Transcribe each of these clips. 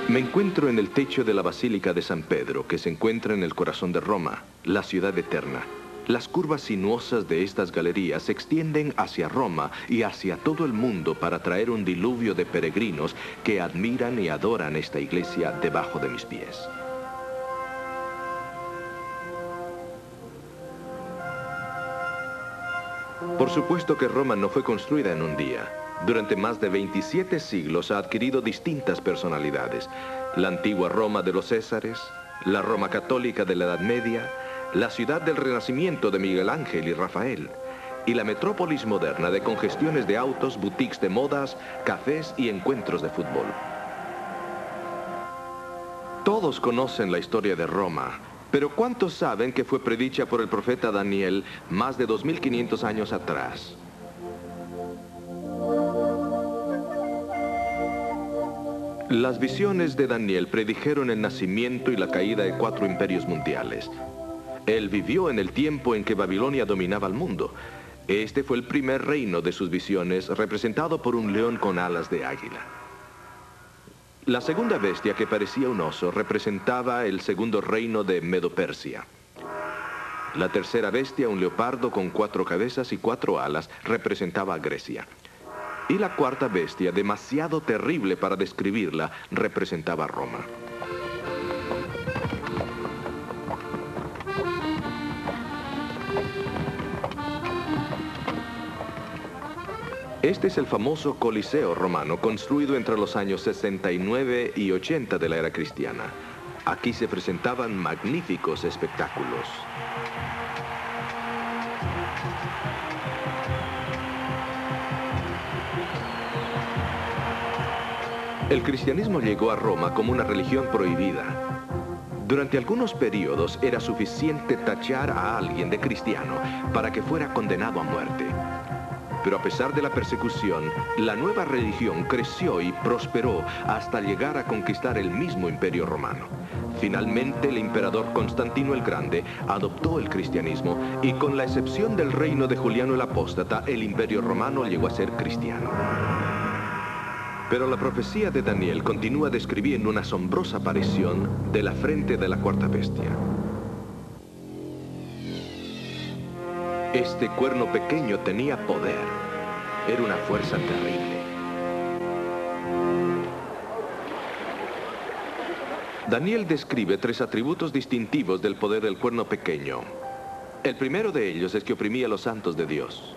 Me encuentro en el techo de la Basílica de San Pedro, que se encuentra en el corazón de Roma, la ciudad eterna. Las curvas sinuosas de estas galerías se extienden hacia Roma y hacia todo el mundo para traer un diluvio de peregrinos que admiran y adoran esta iglesia debajo de mis pies. Por supuesto que Roma no fue construida en un día. Durante más de 27 siglos ha adquirido distintas personalidades. La antigua Roma de los Césares, la Roma católica de la Edad Media, la ciudad del Renacimiento de Miguel Ángel y Rafael, y la metrópolis moderna de congestiones de autos, boutiques de modas, cafés y encuentros de fútbol. Todos conocen la historia de Roma, pero ¿cuántos saben que fue predicha por el profeta Daniel más de 2500 años atrás? Las visiones de Daniel predijeron el nacimiento y la caída de 4 imperios mundiales. Él vivió en el tiempo en que Babilonia dominaba el mundo. Este fue el primer reino de sus visiones, representado por un león con alas de águila. La segunda bestia, que parecía un oso, representaba el segundo reino de Medo-Persia. La tercera bestia, un leopardo con 4 cabezas y 4 alas, representaba a Grecia. Y la cuarta bestia, demasiado terrible para describirla, representaba a Roma. Este es el famoso Coliseo romano, construido entre los años 69 y 80 de la era cristiana. Aquí se presentaban magníficos espectáculos. El cristianismo llegó a Roma como una religión prohibida. Durante algunos periodos era suficiente tachar a alguien de cristiano para que fuera condenado a muerte. Pero a pesar de la persecución, la nueva religión creció y prosperó hasta llegar a conquistar el mismo imperio romano. Finalmente, el emperador Constantino el Grande adoptó el cristianismo y, con la excepción del reino de Juliano el Apóstata, el imperio romano llegó a ser cristiano. Pero la profecía de Daniel continúa describiendo una asombrosa aparición de la frente de la cuarta bestia. Este cuerno pequeño tenía poder. Era una fuerza terrible. Daniel describe 3 atributos distintivos del poder del cuerno pequeño. El primero de ellos es que oprimía a los santos de Dios.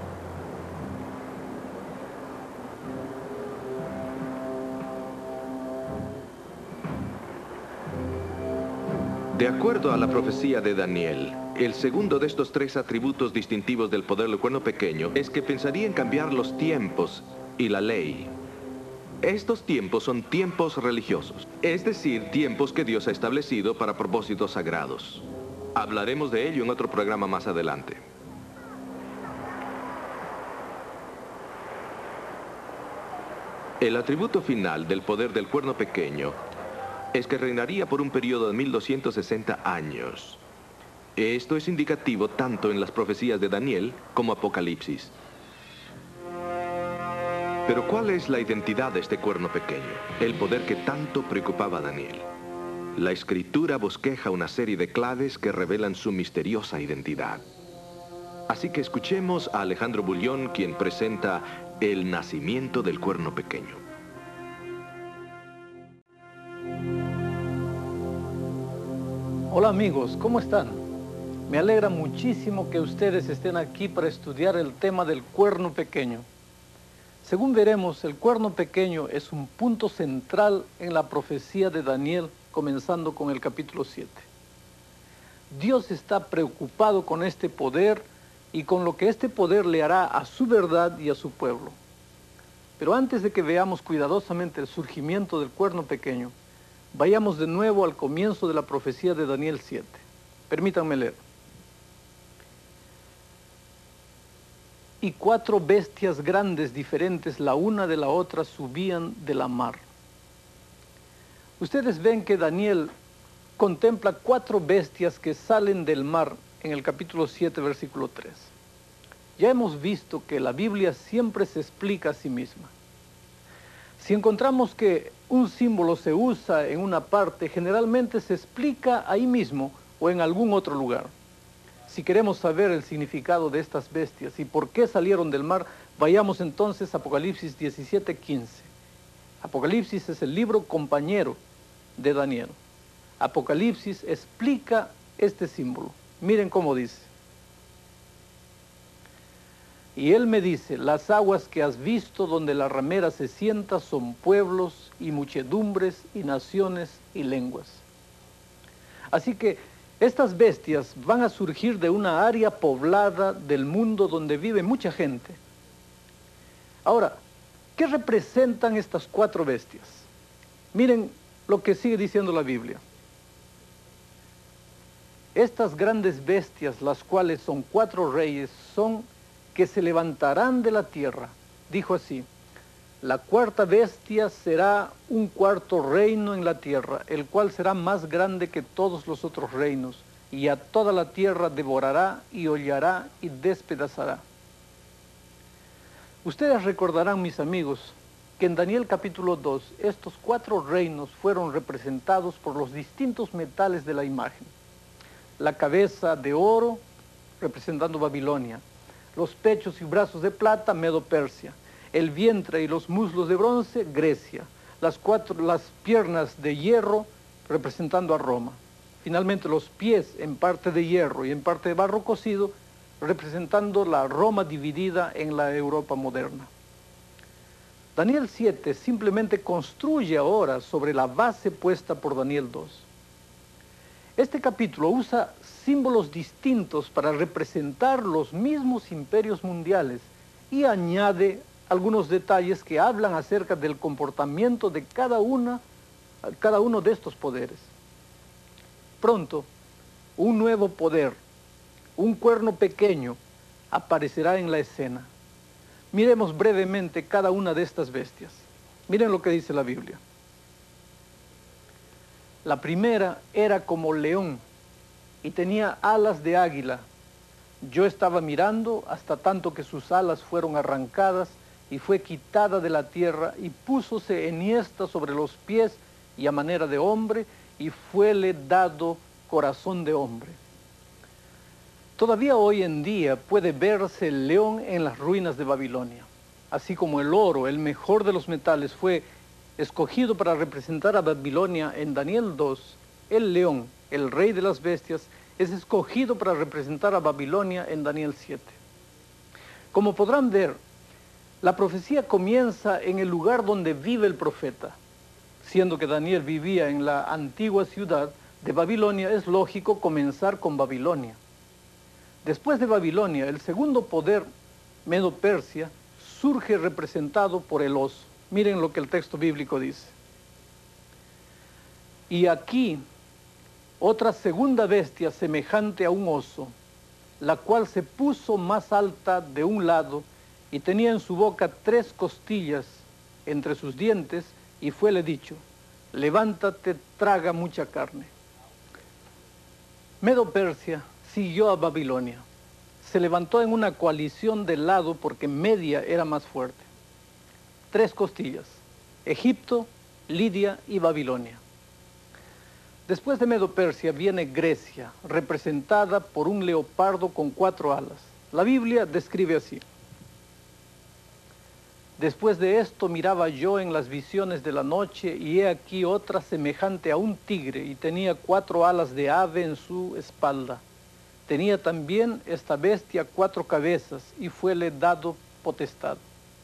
De acuerdo a la profecía de Daniel, el segundo de estos 3 atributos distintivos del poder del cuerno pequeño es que pensaría en cambiar los tiempos y la ley. Estos tiempos son tiempos religiosos, es decir, tiempos que Dios ha establecido para propósitos sagrados. Hablaremos de ello en otro programa más adelante. El atributo final del poder del cuerno pequeño es que reinaría por un periodo de 1260 años. Esto es indicativo tanto en las profecías de Daniel como Apocalipsis. Pero ¿cuál es la identidad de este cuerno pequeño? El poder que tanto preocupaba a Daniel. La Escritura bosqueja una serie de claves que revelan su misteriosa identidad. Así que escuchemos a Alejandro Bullón, quien presenta el nacimiento del cuerno pequeño. Hola amigos, ¿cómo están? Me alegra muchísimo que ustedes estén aquí para estudiar el tema del cuerno pequeño. Según veremos, el cuerno pequeño es un punto central en la profecía de Daniel, comenzando con el capítulo 7. Dios está preocupado con este poder y con lo que este poder le hará a su verdad y a su pueblo. Pero antes de que veamos cuidadosamente el surgimiento del cuerno pequeño, vayamos de nuevo al comienzo de la profecía de Daniel 7. Permítanme leer. Y 4 bestias grandes diferentes, la una de la otra, subían de la mar. Ustedes ven que Daniel contempla 4 bestias que salen del mar en el capítulo 7, versículo 3. Ya hemos visto que la Biblia siempre se explica a sí misma. Si encontramos que un símbolo se usa en una parte, generalmente se explica ahí mismo o en algún otro lugar. Si queremos saber el significado de estas bestias y por qué salieron del mar, vayamos entonces a Apocalipsis 17:15. Apocalipsis es el libro compañero de Daniel. Apocalipsis explica este símbolo. Miren cómo dice. Y él me dice, las aguas que has visto donde la ramera se sienta son pueblos y muchedumbres y naciones y lenguas. Así que estas bestias van a surgir de una área poblada del mundo donde vive mucha gente. Ahora, ¿qué representan estas 4 bestias? Miren lo que sigue diciendo la Biblia. Estas grandes bestias, las cuales son 4 reyes, son que se levantarán de la tierra. Dijo así, la 4ª bestia será un 4º reino en la tierra, el cual será más grande que todos los otros reinos, y a toda la tierra devorará y hollará y despedazará. Ustedes recordarán, mis amigos, que en Daniel capítulo 2, estos 4 reinos fueron representados por los distintos metales de la imagen. La cabeza de oro, representando Babilonia. Los pechos y brazos de plata, Medo-Persia. El vientre y los muslos de bronce, Grecia. Las piernas de hierro, representando a Roma. Finalmente los pies en parte de hierro y en parte de barro cocido, representando la Roma dividida en la Europa moderna. Daniel 7 simplemente construye ahora sobre la base puesta por Daniel 2. Este capítulo usa símbolos distintos para representar los mismos imperios mundiales y añade algunos detalles que hablan acerca del comportamiento de cada uno de estos poderes. Pronto, un nuevo poder, un cuerno pequeño, aparecerá en la escena. Miremos brevemente cada una de estas bestias. Miren lo que dice la Biblia. La primera era como león y tenía alas de águila. Yo estaba mirando hasta tanto que sus alas fueron arrancadas y fue quitada de la tierra y púsose enhiesta sobre los pies y a manera de hombre y fuele dado corazón de hombre. Todavía hoy en día puede verse el león en las ruinas de Babilonia. Así como el oro, el mejor de los metales, fue escogido para representar a Babilonia en Daniel 2, el león, el rey de las bestias, es escogido para representar a Babilonia en Daniel 7. Como podrán ver, la profecía comienza en el lugar donde vive el profeta. Siendo que Daniel vivía en la antigua ciudad de Babilonia, es lógico comenzar con Babilonia. Después de Babilonia, el segundo poder, Medo-Persia, surge representado por el oso. Miren lo que el texto bíblico dice. Y aquí, otra segunda bestia semejante a un oso, la cual se puso más alta de un lado y tenía en su boca 3 costillas entre sus dientes, y fuele dicho, levántate, traga mucha carne. Medo-Persia siguió a Babilonia. Se levantó en una coalición de lado porque Media era más fuerte. 3 costillas, Egipto, Lidia y Babilonia. Después de Medo-Persia viene Grecia, representada por un leopardo con 4 alas. La Biblia describe así. Después de esto miraba yo en las visiones de la noche, y he aquí otra semejante a un tigre, y tenía 4 alas de ave en su espalda. Tenía también esta bestia 4 cabezas, y fuele dado potestad.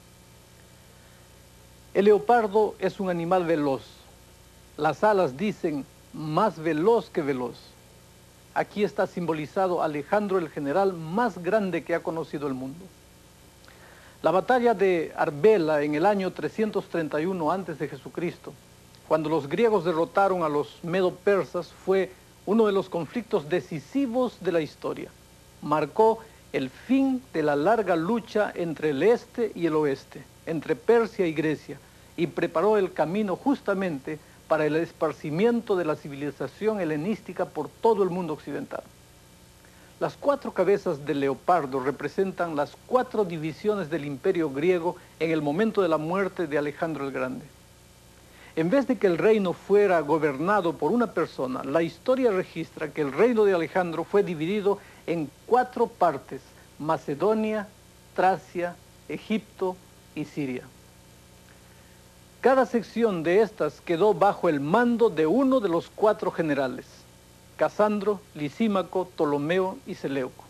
El leopardo es un animal veloz. Las alas dicen, más veloz que veloz. Aquí está simbolizado Alejandro el general más grande que ha conocido el mundo. La batalla de Arbela en el año 331 a.C., cuando los griegos derrotaron a los medo-persas, fue uno de los conflictos decisivos de la historia. Marcó el fin de la larga lucha entre el este y el oeste, entre Persia y Grecia, y preparó el camino justamente para el esparcimiento de la civilización helenística por todo el mundo occidental. Las 4 cabezas del leopardo representan las 4 divisiones del imperio griego en el momento de la muerte de Alejandro el Grande. En vez de que el reino fuera gobernado por una persona, la historia registra que el reino de Alejandro fue dividido en 4 partes: Macedonia, Tracia, Egipto y Siria. Cada sección de estas quedó bajo el mando de uno de los 4 generales: Casandro, Lisímaco, Ptolomeo y Seleuco.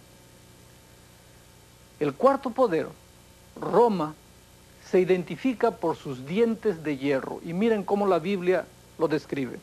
El cuarto poder, Roma, se identifica por sus dientes de hierro, y miren cómo la Biblia lo describe.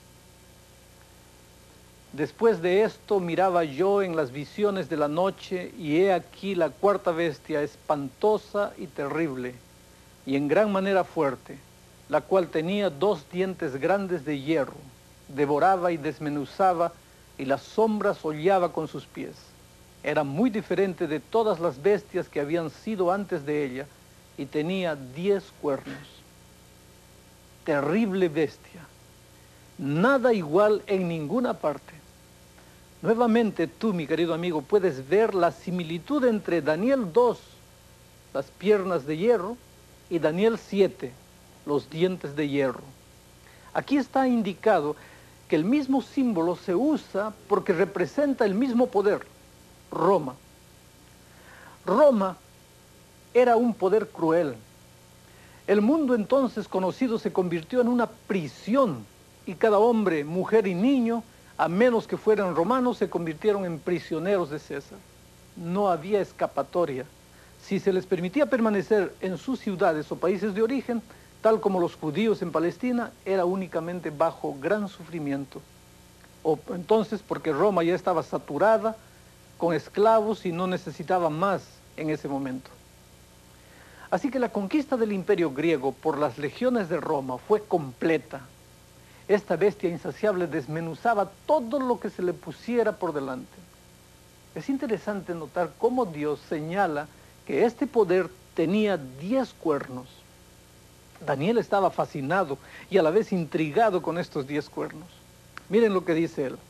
Después de esto miraba yo en las visiones de la noche, y he aquí la cuarta bestia, espantosa y terrible, y en gran manera fuerte, la cual tenía 2 dientes grandes de hierro, devoraba y desmenuzaba, y las sombras hollaba con sus pies. Era muy diferente de todas las bestias que habían sido antes de ella, y tenía 10 cuernos. Terrible bestia, nada igual en ninguna parte. Nuevamente tú, mi querido amigo, puedes ver la similitud entre Daniel 2, las piernas de hierro, y Daniel 7, los dientes de hierro. Aquí está indicado que el mismo símbolo se usa porque representa el mismo poder, Roma. Roma era un poder cruel. El mundo entonces conocido se convirtió en una prisión, y cada hombre, mujer y niño, a menos que fueran romanos, se convirtieron en prisioneros de César. No había escapatoria. Si se les permitía permanecer en sus ciudades o países de origen, tal como los judíos en Palestina, era únicamente bajo gran sufrimiento. O entonces porque Roma ya estaba saturada con esclavos y no necesitaba más en ese momento. Así que la conquista del imperio griego por las legiones de Roma fue completa. Esta bestia insaciable desmenuzaba todo lo que se le pusiera por delante. Es interesante notar cómo Dios señala que este poder tenía 10 cuernos. Daniel estaba fascinado y a la vez intrigado con estos 10 cuernos. Miren lo que dice él.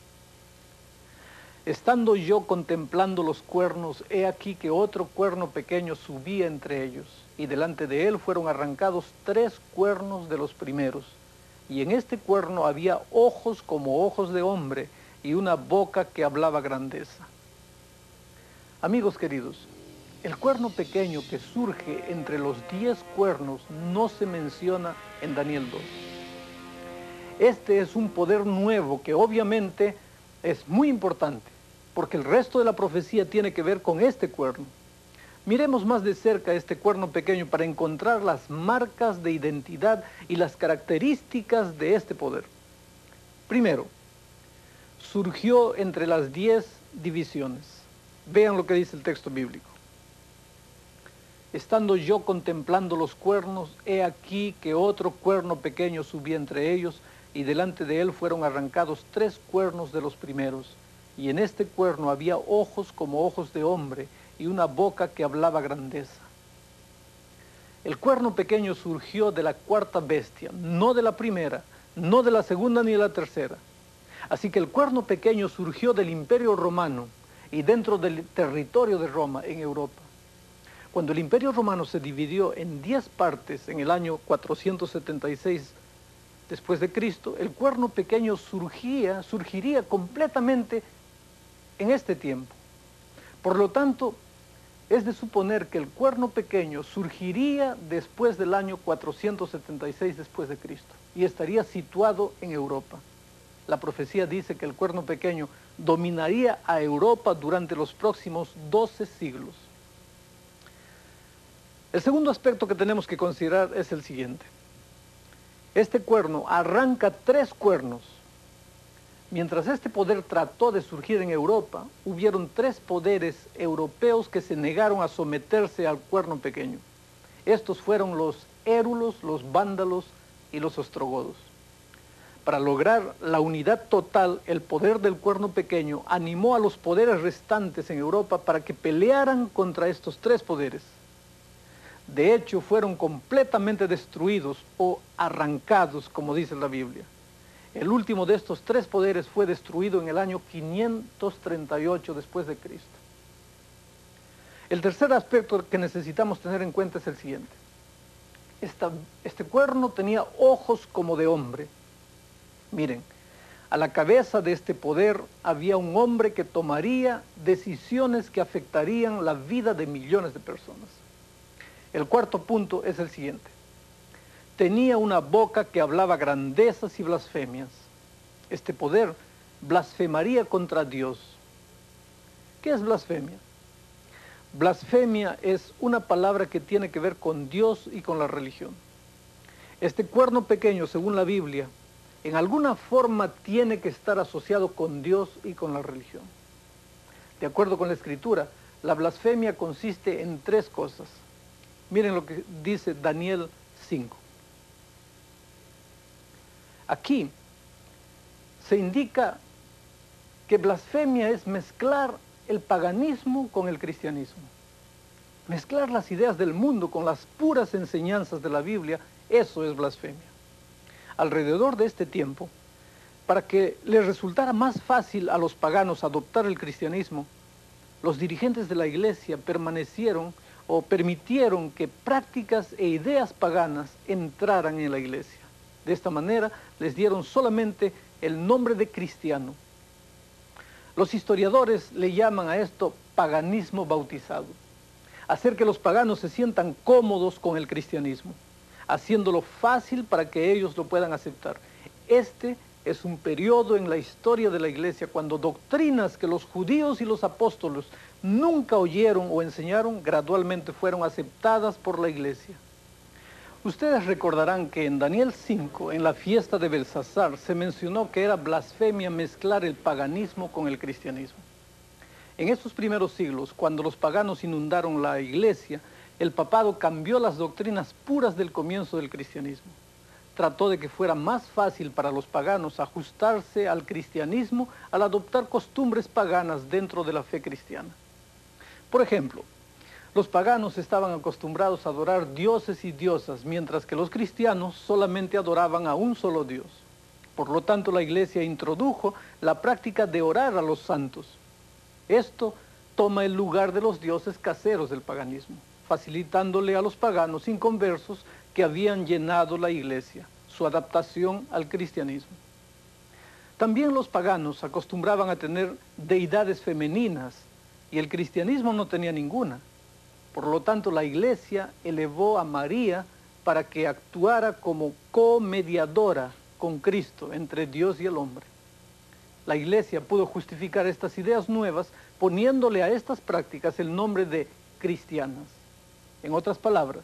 Estando yo contemplando los cuernos, he aquí que otro cuerno pequeño subía entre ellos, y delante de él fueron arrancados 3 cuernos de los primeros, y en este cuerno había ojos como ojos de hombre, y una boca que hablaba grandeza. Amigos queridos, el cuerno pequeño que surge entre los 10 cuernos no se menciona en Daniel 2. Este es un poder nuevo que obviamente es muy importante, porque el resto de la profecía tiene que ver con este cuerno. Miremos más de cerca este cuerno pequeño para encontrar las marcas de identidad y las características de este poder. Primero, surgió entre las 10 divisiones. Vean lo que dice el texto bíblico. Estando yo contemplando los cuernos, he aquí que otro cuerno pequeño subía entre ellos, y delante de él fueron arrancados 3 cuernos de los primeros, y en este cuerno había ojos como ojos de hombre, y una boca que hablaba grandeza. El cuerno pequeño surgió de la cuarta bestia, no de la primera, no de la segunda ni de la tercera. Así que el cuerno pequeño surgió del Imperio Romano y dentro del territorio de Roma en Europa. Cuando el Imperio Romano se dividió en 10 partes en el año 476 después de Cristo, el cuerno pequeño surgiría completamente en este tiempo. Por lo tanto, es de suponer que el cuerno pequeño surgiría después del año 476 después de Cristo y estaría situado en Europa. La profecía dice que el cuerno pequeño dominaría a Europa durante los próximos 12 siglos. El segundo aspecto que tenemos que considerar es el siguiente. Este cuerno arranca 3 cuernos. Mientras este poder trató de surgir en Europa, hubieron 3 poderes europeos que se negaron a someterse al cuerno pequeño. Estos fueron los érulos, los vándalos y los ostrogodos. Para lograr la unidad total, el poder del cuerno pequeño animó a los poderes restantes en Europa para que pelearan contra estos 3 poderes. De hecho, fueron completamente destruidos o arrancados, como dice la Biblia. El último de estos tres poderes fue destruido en el año 538 después de Cristo. El tercer aspecto que necesitamos tener en cuenta es el siguiente. Este cuerno tenía ojos como de hombre. Miren, a la cabeza de este poder había un hombre que tomaría decisiones que afectarían la vida de millones de personas. El cuarto punto es el siguiente. Tenía una boca que hablaba grandezas y blasfemias. Este poder blasfemaría contra Dios. ¿Qué es blasfemia? Blasfemia es una palabra que tiene que ver con Dios y con la religión. Este cuerno pequeño, según la Biblia, en alguna forma tiene que estar asociado con Dios y con la religión. De acuerdo con la Escritura, la blasfemia consiste en tres cosas. Miren lo que dice Daniel 5. Aquí se indica que blasfemia es mezclar el paganismo con el cristianismo. Mezclar las ideas del mundo con las puras enseñanzas de la Biblia, eso es blasfemia. Alrededor de este tiempo, para que les resultara más fácil a los paganos adoptar el cristianismo, los dirigentes de la iglesia permanecieron o permitieron que prácticas e ideas paganas entraran en la iglesia. De esta manera les dieron solamente el nombre de cristiano. Los historiadores le llaman a esto paganismo bautizado. Hacer que los paganos se sientan cómodos con el cristianismo, haciéndolo fácil para que ellos lo puedan aceptar. Este es un periodo en la historia de la iglesia cuando doctrinas que los judíos y los apóstoles nunca oyeron o enseñaron gradualmente fueron aceptadas por la iglesia. Ustedes recordarán que en Daniel 5, en la fiesta de Belsasar, se mencionó que era blasfemia mezclar el paganismo con el cristianismo. En estos primeros siglos, cuando los paganos inundaron la iglesia, el papado cambió las doctrinas puras del comienzo del cristianismo. Trató de que fuera más fácil para los paganos ajustarse al cristianismo al adoptar costumbres paganas dentro de la fe cristiana. Por ejemplo, los paganos estaban acostumbrados a adorar dioses y diosas, mientras que los cristianos solamente adoraban a un solo Dios. Por lo tanto, la iglesia introdujo la práctica de orar a los santos. Esto toma el lugar de los dioses caseros del paganismo, facilitándole a los paganos inconversos que habían llenado la iglesia, su adaptación al cristianismo. También los paganos acostumbraban a tener deidades femeninas y el cristianismo no tenía ninguna. Por lo tanto, la iglesia elevó a María para que actuara como comediadora con Cristo entre Dios y el hombre. La iglesia pudo justificar estas ideas nuevas poniéndole a estas prácticas el nombre de cristianas. En otras palabras,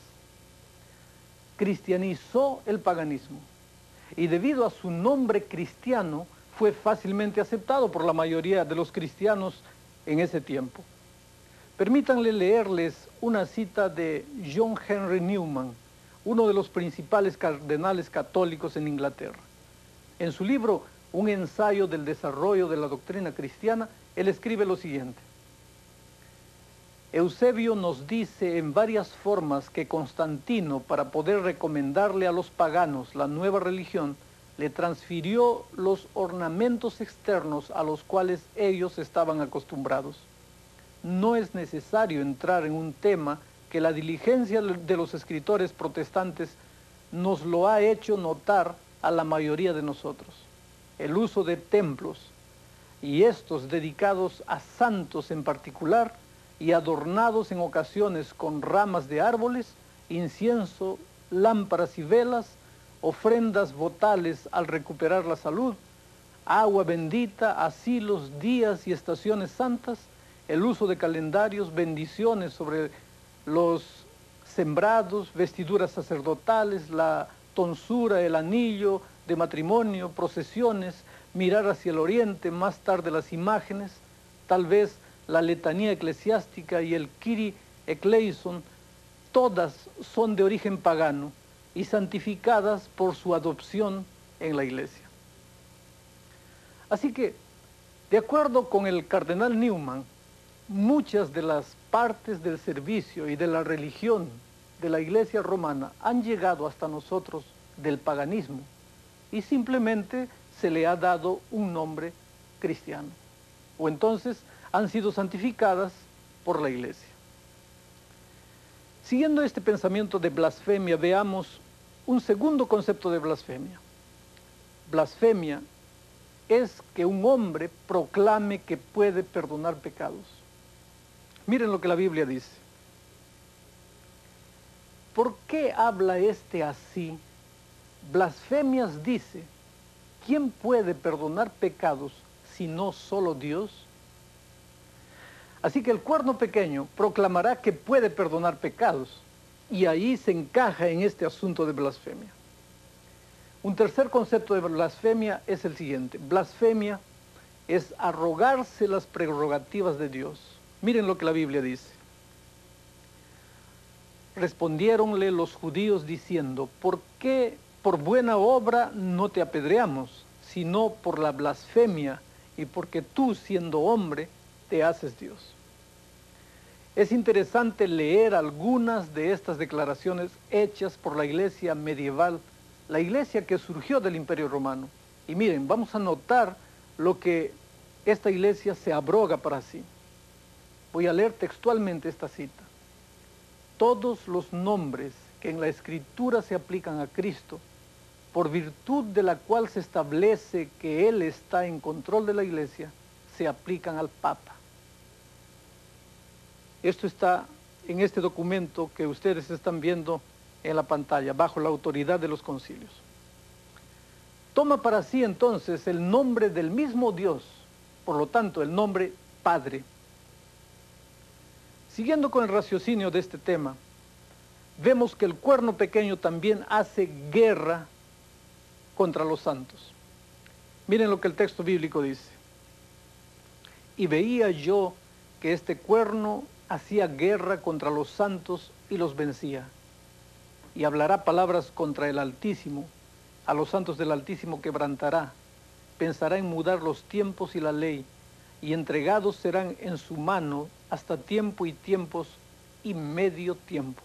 cristianizó el paganismo y debido a su nombre cristiano fue fácilmente aceptado por la mayoría de los cristianos en ese tiempo. Permítanle leerles una cita de John Henry Newman, uno de los principales cardenales católicos en Inglaterra. En su libro Un ensayo del desarrollo de la doctrina cristiana, él escribe lo siguiente. Eusebio nos dice en varias formas que Constantino, para poder recomendarle a los paganos la nueva religión, le transfirió los ornamentos externos a los cuales ellos estaban acostumbrados. No es necesario entrar en un tema que la diligencia de los escritores protestantes nos lo ha hecho notar a la mayoría de nosotros. El uso de templos, y estos dedicados a santos en particular, y adornados en ocasiones con ramas de árboles, incienso, lámparas y velas, ofrendas votales al recuperar la salud, agua bendita, asilos, días y estaciones santas, el uso de calendarios, bendiciones sobre los sembrados, vestiduras sacerdotales, la tonsura, el anillo de matrimonio, procesiones, mirar hacia el oriente, más tarde las imágenes, tal vez la letanía eclesiástica y el Kyrie Eleison, todas son de origen pagano y santificadas por su adopción en la iglesia. Así que, de acuerdo con el cardenal Newman, muchas de las partes del servicio y de la religión de la iglesia romana han llegado hasta nosotros del paganismo y simplemente se le ha dado un nombre cristiano, o entonces han sido santificadas por la iglesia. Siguiendo este pensamiento de blasfemia, veamos un segundo concepto de blasfemia. Blasfemia es que un hombre proclame que puede perdonar pecados. Miren lo que la Biblia dice. ¿Por qué habla este así? Blasfemias dice, ¿quién puede perdonar pecados si no solo Dios? Así que el cuerno pequeño proclamará que puede perdonar pecados, y ahí se encaja en este asunto de blasfemia. Un tercer concepto de blasfemia es el siguiente. Blasfemia es arrogarse las prerrogativas de Dios. Miren lo que la Biblia dice. Respondiéronle los judíos diciendo, ¿por qué por buena obra no te apedreamos, sino por la blasfemia y porque tú, siendo hombre, te haces Dios? Es interesante leer algunas de estas declaraciones hechas por la iglesia medieval, la iglesia que surgió del Imperio Romano. Y miren, vamos a notar lo que esta iglesia se abroga para sí. Voy a leer textualmente esta cita. Todos los nombres que en la Escritura se aplican a Cristo, por virtud de la cual se establece que Él está en control de la iglesia, se aplican al Papa. Esto está en este documento que ustedes están viendo en la pantalla, bajo la autoridad de los concilios. Toma para sí entonces el nombre del mismo Dios, por lo tanto el nombre Padre. Siguiendo con el raciocinio de este tema, vemos que el cuerno pequeño también hace guerra contra los santos. Miren lo que el texto bíblico dice. Y veía yo que este cuerno hacía guerra contra los santos y los vencía. Y hablará palabras contra el Altísimo, a los santos del Altísimo quebrantará, pensará en mudar los tiempos y la ley, y entregados serán en su mano hasta tiempo y tiempos y medio tiempo.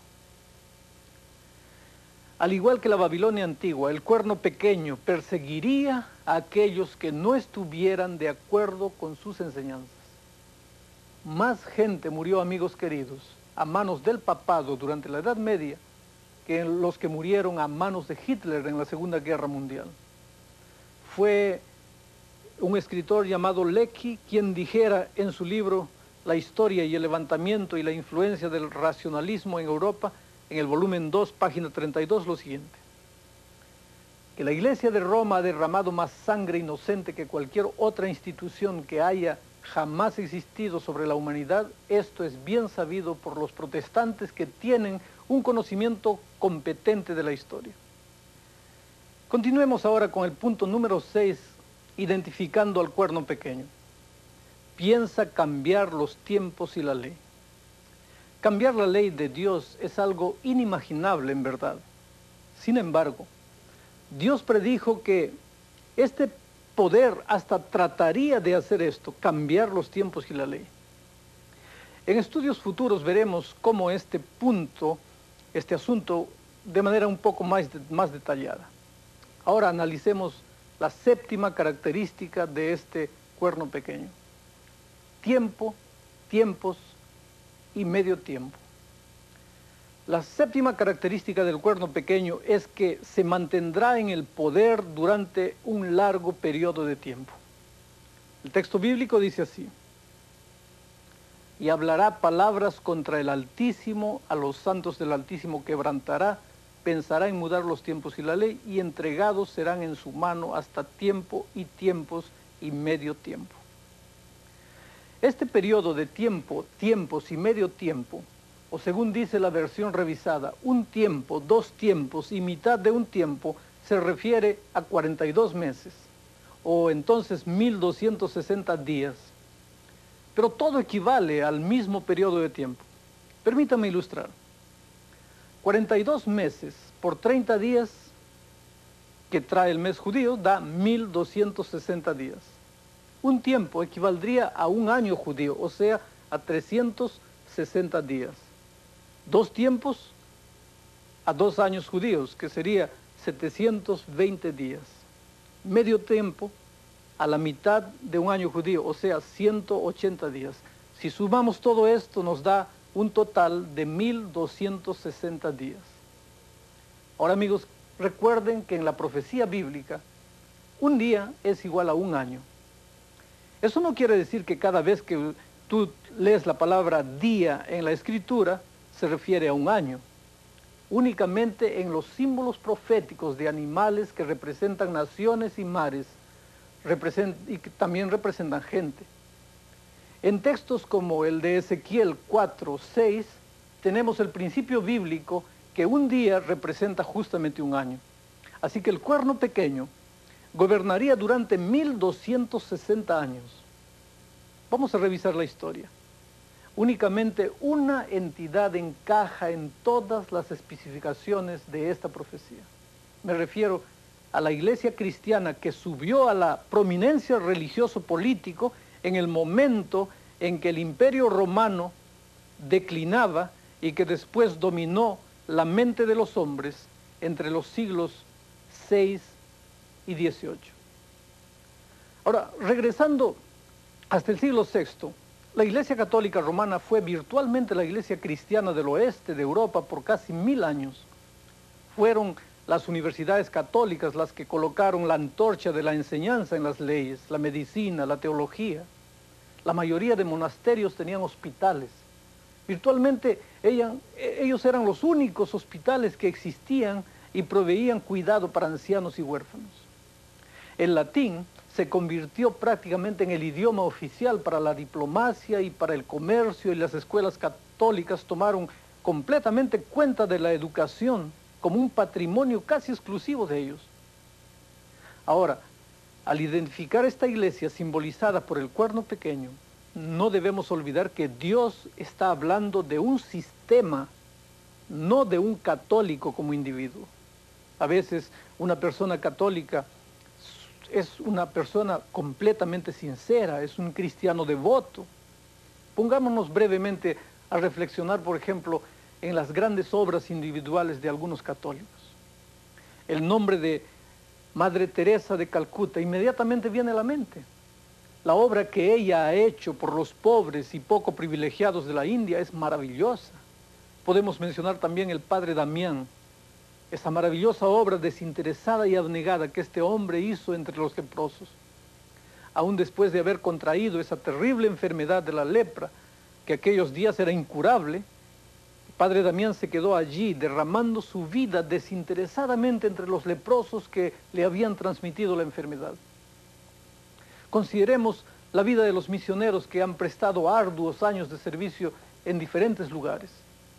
Al igual que la Babilonia antigua, el cuerno pequeño perseguiría a aquellos que no estuvieran de acuerdo con sus enseñanzas. Más gente murió, amigos queridos, a manos del papado durante la Edad Media que los que murieron a manos de Hitler en la Segunda Guerra Mundial. Fue un escritor llamado Lecky quien dijera en su libro La historia y el levantamiento y la influencia del racionalismo en Europa, en el volumen 2, página 32, lo siguiente. Que la Iglesia de Roma ha derramado más sangre inocente que cualquier otra institución que haya jamás existido sobre la humanidad, esto es bien sabido por los protestantes que tienen un conocimiento competente de la historia. Continuemos ahora con el punto número 6, identificando al cuerno pequeño. Piensa cambiar los tiempos y la ley. Cambiar la ley de Dios es algo inimaginable en verdad. Sin embargo, Dios predijo que este poder hasta trataría de hacer esto, cambiar los tiempos y la ley. En estudios futuros veremos cómo este punto, este asunto, de manera un poco más detallada. Ahora analicemos la séptima característica de este cuerno pequeño. Tiempo, tiempos y medio tiempo. La séptima característica del cuerno pequeño es que se mantendrá en el poder durante un largo periodo de tiempo. El texto bíblico dice así: y hablará palabras contra el Altísimo, a los santos del Altísimo quebrantará, pensará en mudar los tiempos y la ley, y entregados serán en su mano hasta tiempo y tiempos y medio tiempo. Este periodo de tiempo, tiempos y medio tiempo, o según dice la versión revisada, un tiempo, 2 tiempos y mitad de un tiempo, se refiere a 42 meses, o entonces 1260 días. Pero todo equivale al mismo periodo de tiempo. Permítame ilustrar. 42 meses por 30 días que trae el mes judío da 1260 días. Un tiempo equivaldría a un año judío, o sea, a 360 días. 2 tiempos a 2 años judíos, que sería 720 días. medio tiempo a la mitad de un año judío, o sea, 180 días. Si sumamos todo esto, nos da un total de 1260 días. Ahora, amigos, recuerden que en la profecía bíblica, un día es igual a un año. Eso no quiere decir que cada vez que tú lees la palabra día en la Escritura, se refiere a un año. Únicamente en los símbolos proféticos de animales que representan naciones y mares, y que también representan gente. En textos como el de Ezequiel 4:6, tenemos el principio bíblico que un día representa justamente un año. Así que el cuerno pequeño gobernaría durante 1260 años. Vamos a revisar la historia. Únicamente una entidad encaja en todas las especificaciones de esta profecía. Me refiero a la iglesia cristiana que subió a la prominencia religioso-político en el momento en que el imperio romano declinaba y que después dominó la mente de los hombres entre los siglos VI y XVIII. Ahora, regresando hasta el siglo VI, la Iglesia Católica Romana fue virtualmente la iglesia cristiana del oeste de Europa por casi 1000 años. Fueron las universidades católicas las que colocaron la antorcha de la enseñanza en las leyes, la medicina, la teología. La mayoría de monasterios tenían hospitales. Virtualmente ellos eran los únicos hospitales que existían y proveían cuidado para ancianos y huérfanos. El latín se convirtió prácticamente en el idioma oficial para la diplomacia y para el comercio, y las escuelas católicas tomaron completamente cuenta de la educación como un patrimonio casi exclusivo de ellos. Ahora, al identificar esta iglesia simbolizada por el cuerno pequeño, no debemos olvidar que Dios está hablando de un sistema, no de un católico como individuo. A veces una persona católica es una persona completamente sincera, es un cristiano devoto. Pongámonos brevemente a reflexionar, por ejemplo, en las grandes obras individuales de algunos católicos. El nombre de Madre Teresa de Calcuta inmediatamente viene a la mente. La obra que ella ha hecho por los pobres y poco privilegiados de la India es maravillosa. Podemos mencionar también el Padre Damián, esa maravillosa obra desinteresada y abnegada que este hombre hizo entre los leprosos. Aún después de haber contraído esa terrible enfermedad de la lepra, que aquellos días era incurable, el Padre Damián se quedó allí derramando su vida desinteresadamente entre los leprosos que le habían transmitido la enfermedad. Consideremos la vida de los misioneros que han prestado arduos años de servicio en diferentes lugares.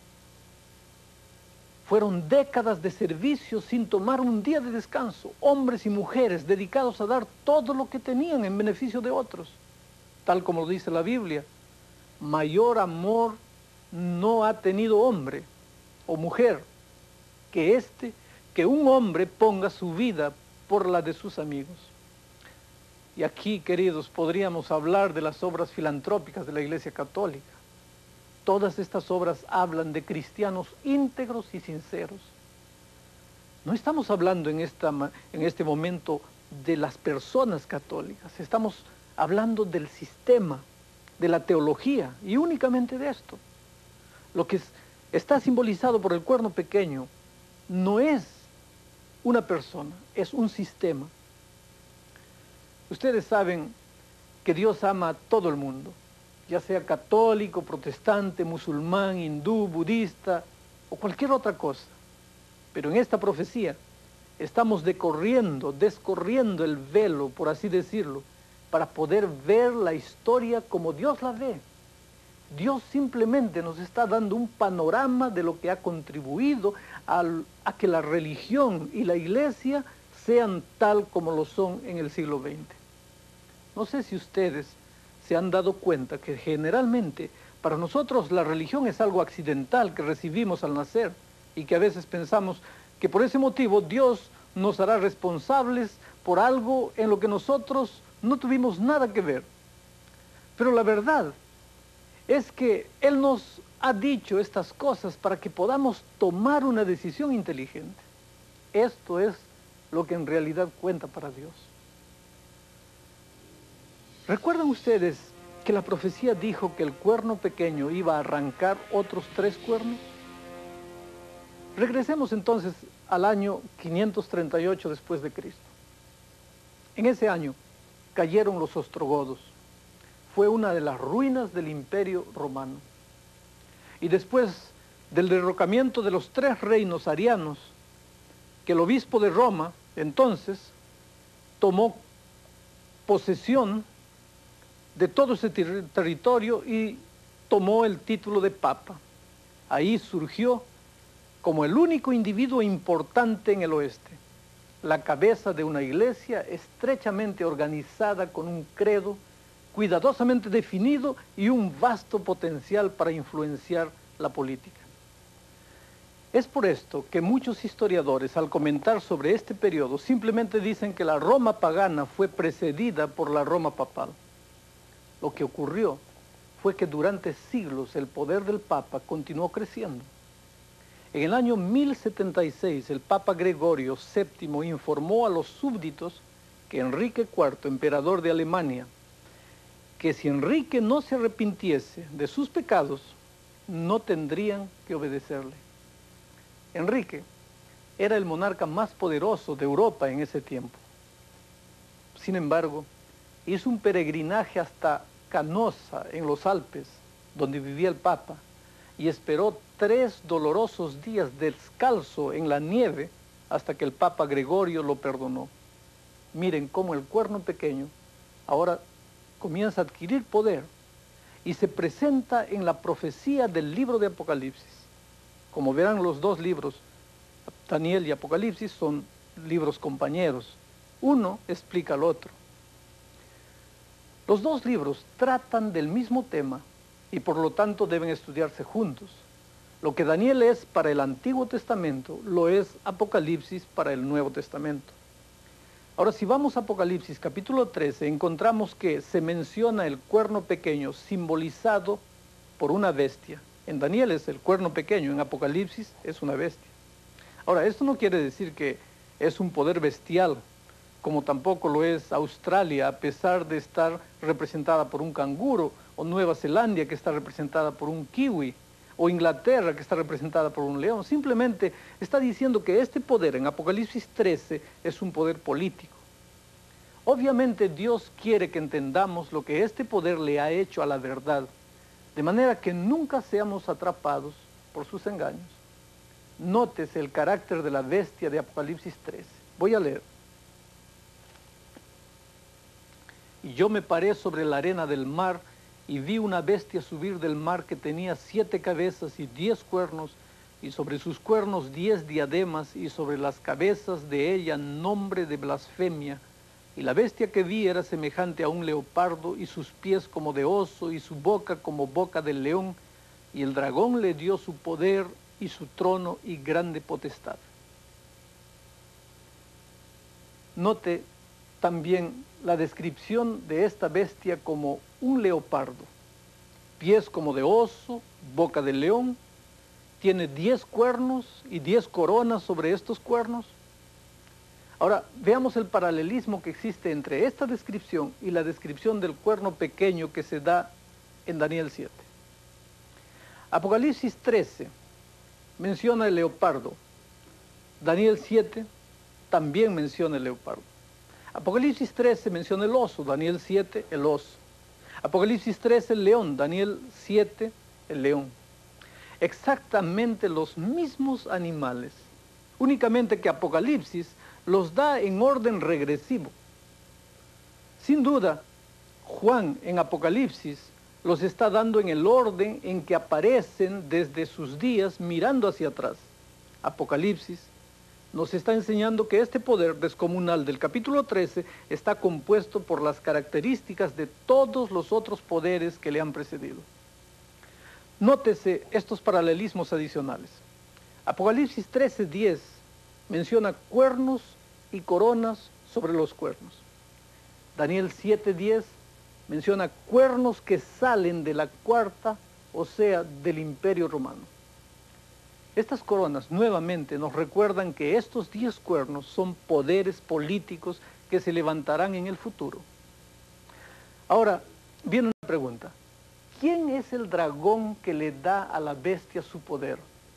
Fueron décadas de servicio sin tomar un día de descanso, hombres y mujeres dedicados a dar todo lo que tenían en beneficio de otros. Tal como dice la Biblia, mayor amor no ha tenido hombre o mujer que un hombre ponga su vida por la de sus amigos. Y aquí, queridos, podríamos hablar de las obras filantrópicas de la Iglesia Católica. Todas estas obras hablan de cristianos íntegros y sinceros. No estamos hablando en este momento de las personas católicas, estamos hablando del sistema, de la teología, y únicamente de esto. Lo que está simbolizado por el cuerno pequeño no es una persona, es un sistema. Ustedes saben que Dios ama a todo el mundo, ya sea católico, protestante, musulmán, hindú, budista o cualquier otra cosa. Pero en esta profecía estamos descorriendo el velo, por así decirlo, para poder ver la historia como Dios la ve. Dios simplemente nos está dando un panorama de lo que ha contribuido a que la religión y la iglesia sean tal como lo son en el siglo XX. No sé si ustedes se han dado cuenta que generalmente para nosotros la religión es algo accidental que recibimos al nacer y que a veces pensamos que por ese motivo Dios nos hará responsables por algo en lo que nosotros no tuvimos nada que ver. Pero la verdad es que Él nos ha dicho estas cosas para que podamos tomar una decisión inteligente. Esto es lo que en realidad cuenta para Dios. ¿Recuerdan ustedes que la profecía dijo que el cuerno pequeño iba a arrancar otros 3 cuernos? Regresemos entonces al año 538 después de Cristo. En ese año cayeron los ostrogodos. Fue una de las ruinas del Imperio Romano. Y después del derrocamiento de los 3 reinos arianos, que el obispo de Roma entonces tomó posesión de todo ese territorio y tomó el título de papa. Ahí surgió como el único individuo importante en el oeste, la cabeza de una iglesia estrechamente organizada con un credo cuidadosamente definido y un vasto potencial para influenciar la política. Es por esto que muchos historiadores, al comentar sobre este periodo, simplemente dicen que la Roma pagana fue precedida por la Roma papal. Lo que ocurrió fue que durante siglos el poder del Papa continuó creciendo. En el año 1076, el Papa Gregorio VII informó a los súbditos que Enrique IV, emperador de Alemania, que si Enrique no se arrepintiese de sus pecados, no tendrían que obedecerle. Enrique era el monarca más poderoso de Europa en ese tiempo. Sin embargo, hizo un peregrinaje hasta Canosa, en los Alpes, donde vivía el Papa, y esperó 3 dolorosos días descalzo en la nieve hasta que el Papa Gregorio lo perdonó. Miren cómo el cuerno pequeño ahora comienza a adquirir poder y se presenta en la profecía del libro de Apocalipsis. Como verán, los 2 libros, Daniel y Apocalipsis, son libros compañeros. Uno explica al otro. Los 2 libros tratan del mismo tema y por lo tanto deben estudiarse juntos. Lo que Daniel es para el Antiguo Testamento, lo es Apocalipsis para el Nuevo Testamento. Ahora, si vamos a Apocalipsis capítulo 13, encontramos que se menciona el cuerno pequeño simbolizado por una bestia. En Daniel es el cuerno pequeño, en Apocalipsis es una bestia. Ahora, esto no quiere decir que es un poder bestial, como tampoco lo es Australia, a pesar de estar representada por un canguro, o Nueva Zelanda, que está representada por un kiwi, o Inglaterra, que está representada por un león. Simplemente está diciendo que este poder en Apocalipsis 13 es un poder político. Obviamente Dios quiere que entendamos lo que este poder le ha hecho a la verdad, de manera que nunca seamos atrapados por sus engaños. Nótese el carácter de la bestia de Apocalipsis 13. Voy a leer. Y yo me paré sobre la arena del mar y vi una bestia subir del mar que tenía 7 cabezas y 10 cuernos, y sobre sus cuernos 10 diademas, y sobre las cabezas de ella nombre de blasfemia. Y la bestia que vi era semejante a un leopardo, y sus pies como de oso, y su boca como boca de león, y el dragón le dio su poder y su trono y grande potestad. Note también la descripción de esta bestia como un leopardo, pies como de oso, boca de león, tiene 10 cuernos y 10 coronas sobre estos cuernos. Ahora, veamos el paralelismo que existe entre esta descripción y la descripción del cuerno pequeño que se da en Daniel 7. Apocalipsis 13 menciona el leopardo, Daniel 7 también menciona el leopardo. Apocalipsis 13 menciona el oso, Daniel 7 el oso. Apocalipsis 13 el león, Daniel 7 el león. Exactamente los mismos animales, únicamente que Apocalipsis los da en orden regresivo. Sin duda, Juan en Apocalipsis los está dando en el orden en que aparecen desde sus días mirando hacia atrás. Apocalipsis nos está enseñando que este poder descomunal del capítulo 13 está compuesto por las características de todos los otros poderes que le han precedido. Nótese estos paralelismos adicionales. Apocalipsis 13:10 menciona cuernos y coronas sobre los cuernos. Daniel 7:10 menciona cuernos que salen de la cuarta, o sea, del Imperio Romano. Estas coronas nuevamente nos recuerdan que estos 10 cuernos son poderes políticos que se levantarán en el futuro. Ahora, viene una pregunta. ¿Quién es el dragón que le da a la bestia su poder?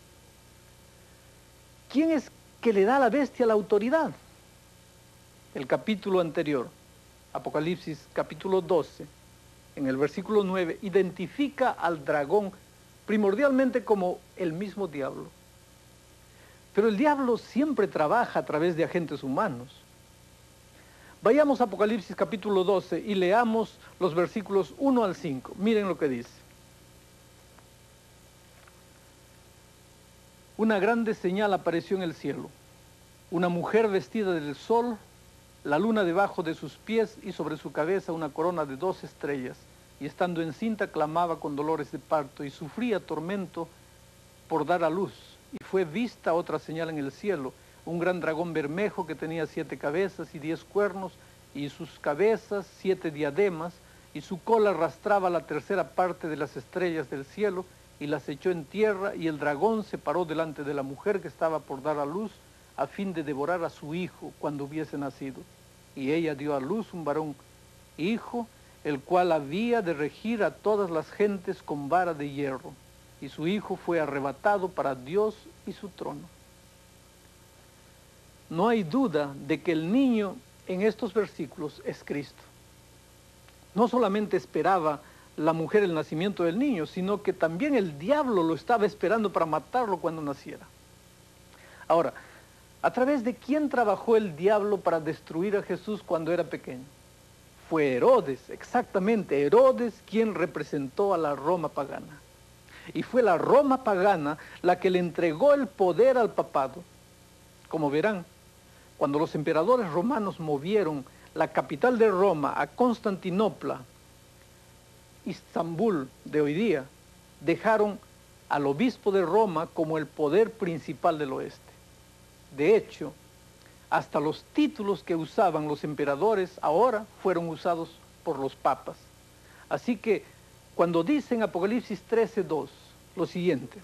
¿Quién es que le da a la bestia la autoridad? El capítulo anterior, Apocalipsis capítulo 12, en el versículo 9, identifica al dragón primordialmente como el mismo diablo. Pero el diablo siempre trabaja a través de agentes humanos. Vayamos a Apocalipsis capítulo 12 y leamos los versículos 1 al 5. Miren lo que dice. Una grande señal apareció en el cielo. Una mujer vestida del sol, la luna debajo de sus pies y sobre su cabeza una corona de 2 estrellas. Y estando encinta clamaba con dolores de parto y sufría tormento por dar a luz. Y fue vista otra señal en el cielo, un gran dragón bermejo que tenía 7 cabezas y 10 cuernos, y sus cabezas 7 diademas, y su cola arrastraba la tercera parte de las estrellas del cielo, y las echó en tierra, y el dragón se paró delante de la mujer que estaba por dar a luz, a fin de devorar a su hijo cuando hubiese nacido. Y ella dio a luz un varón, hijo, el cual había de regir a todas las gentes con vara de hierro, y su hijo fue arrebatado para Dios y su trono. No hay duda de que el niño en estos versículos es Cristo. No solamente esperaba la mujer el nacimiento del niño, sino que también el diablo lo estaba esperando para matarlo cuando naciera. Ahora, ¿a través de quién trabajó el diablo para destruir a Jesús cuando era pequeño? Fue Herodes, exactamente, Herodes quien representó a la Roma pagana. Y fue la Roma pagana la que le entregó el poder al papado. Como verán, cuando los emperadores romanos movieron la capital de Roma a Constantinopla, Istambul de hoy día, dejaron al obispo de Roma como el poder principal del oeste. De hecho, hasta los títulos que usaban los emperadores ahora fueron usados por los papas. Así que cuando dicen Apocalipsis 13:2 lo siguiente: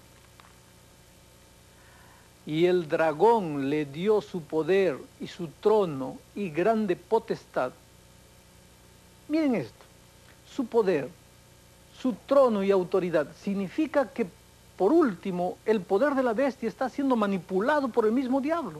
y el dragón le dio su poder y su trono y grande potestad. Miren esto, su poder, su trono y autoridad, significa que por último el poder de la bestia está siendo manipulado por el mismo diablo.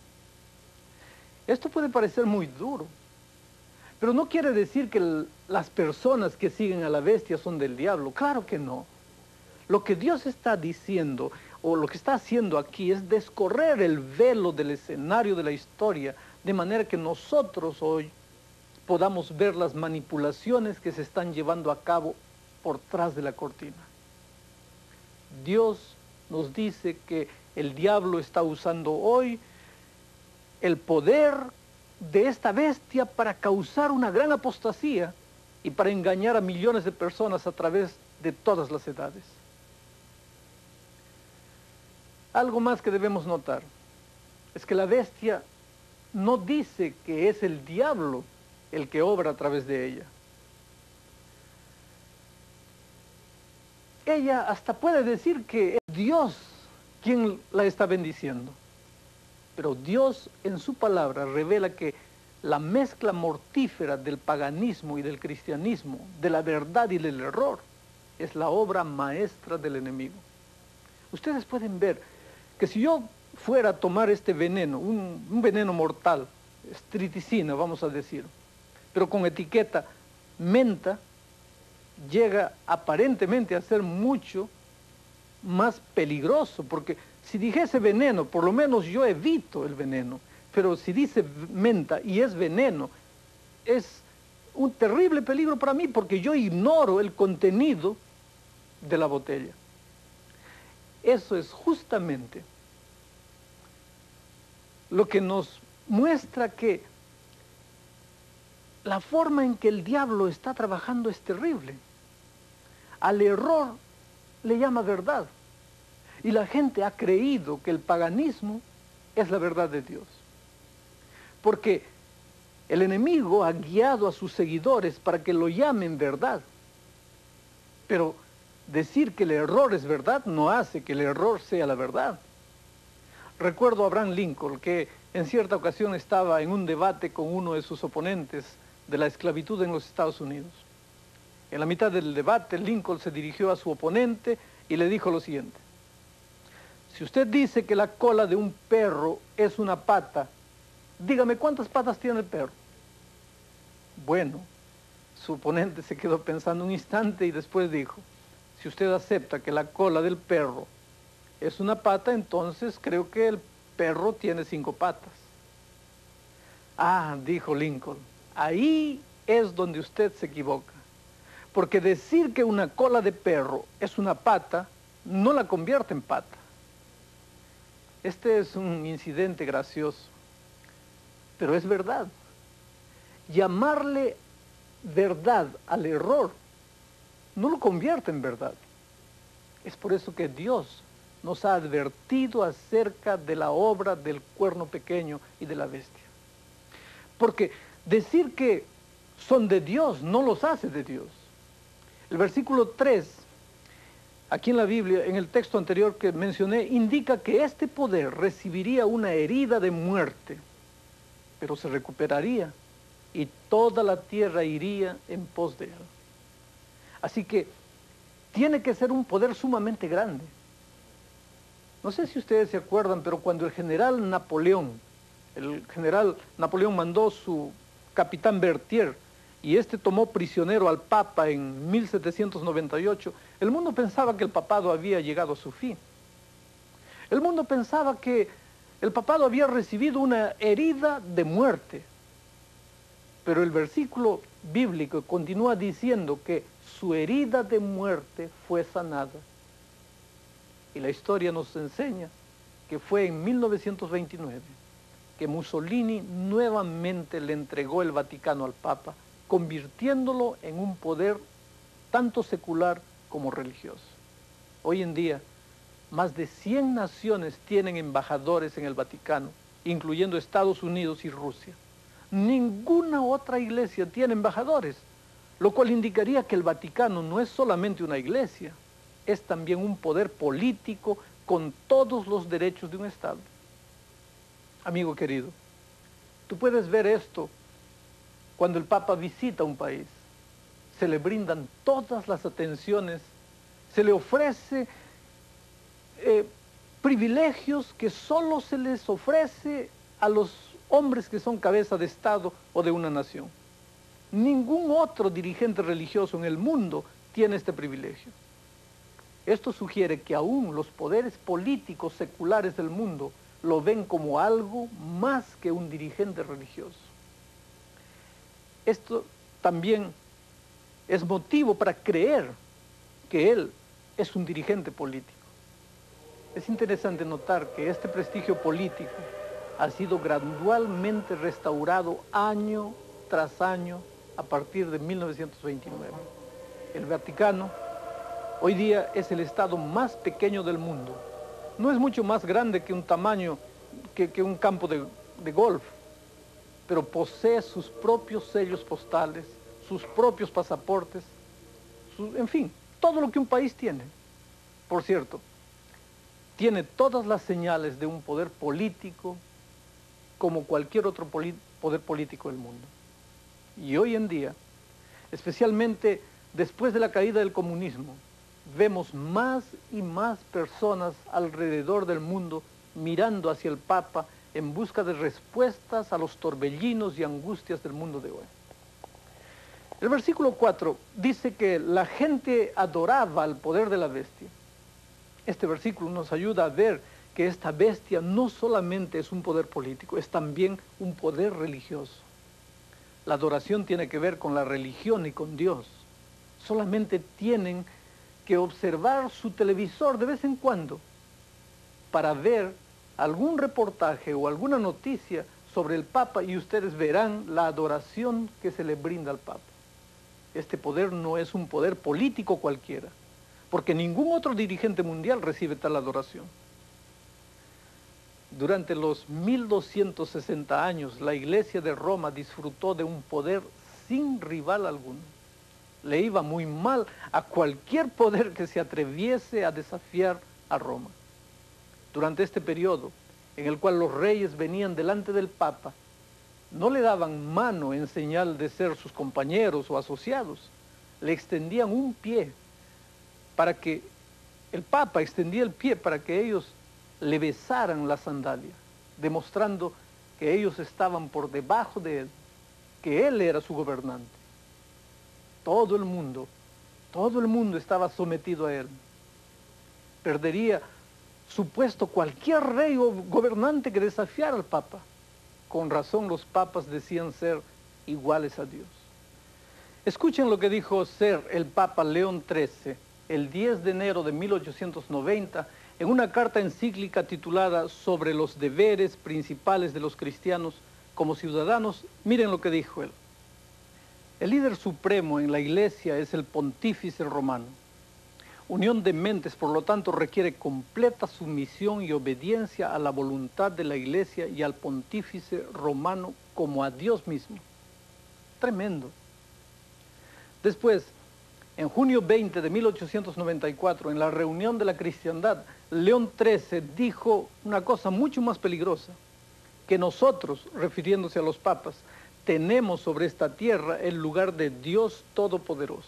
Esto puede parecer muy duro, pero no quiere decir que las personas que siguen a la bestia son del diablo. Claro que no. Lo que Dios está diciendo, o lo que está haciendo aquí, es descorrer el velo del escenario de la historia, de manera que nosotros hoy podamos ver las manipulaciones que se están llevando a cabo por tras de la cortina. Dios nos dice que el diablo está usando hoy el poder de esta bestia para causar una gran apostasía y para engañar a millones de personas a través de todas las edades. Algo más que debemos notar es que la bestia no dice que es el diablo el que obra a través de ella. Ella hasta puede decir que es Dios quien la está bendiciendo. Pero Dios en su palabra revela que la mezcla mortífera del paganismo y del cristianismo, de la verdad y del error, es la obra maestra del enemigo. Ustedes pueden ver que si yo fuera a tomar este veneno, un veneno mortal, estriticina vamos a decir, pero con etiqueta menta, llega aparentemente a ser mucho más peligroso, porque si dijese veneno, por lo menos yo evito el veneno, pero si dice menta y es veneno, es un terrible peligro para mí, porque yo ignoro el contenido de la botella. Eso es justamente lo que nos muestra que la forma en que el diablo está trabajando es terrible. Al error le llama verdad. Y la gente ha creído que el paganismo es la verdad de Dios. Porque el enemigo ha guiado a sus seguidores para que lo llamen verdad. Pero decir que el error es verdad no hace que el error sea la verdad. Recuerdo a Abraham Lincoln, que en cierta ocasión estaba en un debate con uno de sus oponentes de la esclavitud en los Estados Unidos. En la mitad del debate, Lincoln se dirigió a su oponente y le dijo lo siguiente: si usted dice que la cola de un perro es una pata, dígame cuántas patas tiene el perro. Bueno, su oponente se quedó pensando un instante y después dijo: si usted acepta que la cola del perro es una pata, entonces creo que el perro tiene 5 patas. Ah, dijo Lincoln, ahí es donde usted se equivoca, porque decir que una cola de perro es una pata no la convierte en pata. Este es un incidente gracioso, pero es verdad. Llamarle verdad al error no lo convierte en verdad. Es por eso que Dios nos ha advertido acerca de la obra del cuerno pequeño y de la bestia. Porque decir que son de Dios no los hace de Dios. El versículo 3, aquí en la Biblia, en el texto anterior que mencioné, indica que este poder recibiría una herida de muerte, pero se recuperaría y toda la tierra iría en pos de él. Así que tiene que ser un poder sumamente grande. No sé si ustedes se acuerdan, pero cuando el general Napoleón mandó su capitán Berthier y este tomó prisionero al Papa en 1798, el mundo pensaba que el papado había llegado a su fin. El mundo pensaba que el papado había recibido una herida de muerte. Pero el versículo bíblico continúa diciendo que su herida de muerte fue sanada. Y la historia nos enseña que fue en 1929 que Mussolini nuevamente le entregó el Vaticano al Papa, convirtiéndolo en un poder tanto secular como religioso. Hoy en día, más de 100 naciones tienen embajadores en el Vaticano, incluyendo Estados Unidos y Rusia. Ninguna otra iglesia tiene embajadores, lo cual indicaría que el Vaticano no es solamente una iglesia, es también un poder político con todos los derechos de un Estado. Amigo querido, tú puedes ver esto cuando el Papa visita un país. Se le brindan todas las atenciones, se le ofrece privilegios que solo se les ofrece a los hombres que son cabeza de Estado o de una nación. Ningún otro dirigente religioso en el mundo tiene este privilegio. Esto sugiere que aún los poderes políticos seculares del mundo lo ven como algo más que un dirigente religioso. Esto también es motivo para creer que él es un dirigente político. Es interesante notar que este prestigio político ha sido gradualmente restaurado año tras año a partir de 1929. El Vaticano hoy día es el estado más pequeño del mundo. No es mucho más grande que un tamaño, que un campo de golf, pero posee sus propios sellos postales, sus propios pasaportes, en fin, todo lo que un país tiene. Por cierto, tiene todas las señales de un poder político como cualquier otro poder político del mundo. Y hoy en día, especialmente después de la caída del comunismo, vemos más y más personas alrededor del mundo mirando hacia el Papa en busca de respuestas a los torbellinos y angustias del mundo de hoy. El versículo 4 dice que la gente adoraba al poder de la bestia. Este versículo nos ayuda a ver que esta bestia no solamente es un poder político, es también un poder religioso. La adoración tiene que ver con la religión y con Dios. Solamente tienen que observar su televisor de vez en cuando para ver algún reportaje o alguna noticia sobre el Papa y ustedes verán la adoración que se le brinda al Papa. Este poder no es un poder político cualquiera, porque ningún otro dirigente mundial recibe tal adoración. Durante los 1260 años, la Iglesia de Roma disfrutó de un poder sin rival alguno. Le iba muy mal a cualquier poder que se atreviese a desafiar a Roma. Durante este periodo, en el cual los reyes venían delante del Papa, no le daban mano en señal de ser sus compañeros o asociados. le extendían un pie para que el Papa extendía el pie para que ellos le besaran la sandalia, demostrando que ellos estaban por debajo de él, que él era su gobernante. Todo el mundo estaba sometido a él. Perdería su puesto cualquier rey o gobernante que desafiara al Papa. Con razón los papas decían ser iguales a Dios. Escuchen lo que dijo ser el Papa León XIII el 10 de enero de 1890 en una carta encíclica titulada Sobre los deberes principales de los cristianos como ciudadanos. Miren lo que dijo él. El líder supremo en la Iglesia es el pontífice romano. Unión de mentes, por lo tanto, requiere completa sumisión y obediencia a la voluntad de la Iglesia y al pontífice romano como a Dios mismo. Tremendo. Después, en junio 20 de 1894, en la reunión de la cristiandad, León XIII dijo una cosa mucho más peligrosa, que nosotros, refiriéndose a los papas, tenemos sobre esta tierra el lugar de Dios Todopoderoso.